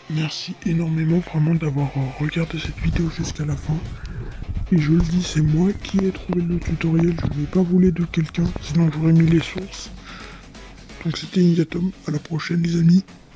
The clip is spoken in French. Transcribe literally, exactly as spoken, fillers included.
Merci énormément vraiment d'avoir euh, regardé cette vidéo jusqu'à la fin. Et je le dis, c'est moi qui ai trouvé le tutoriel, je n'ai pas volé de quelqu'un, sinon j'aurais mis les sources. Donc c'était Ninjatom, à la prochaine les amis.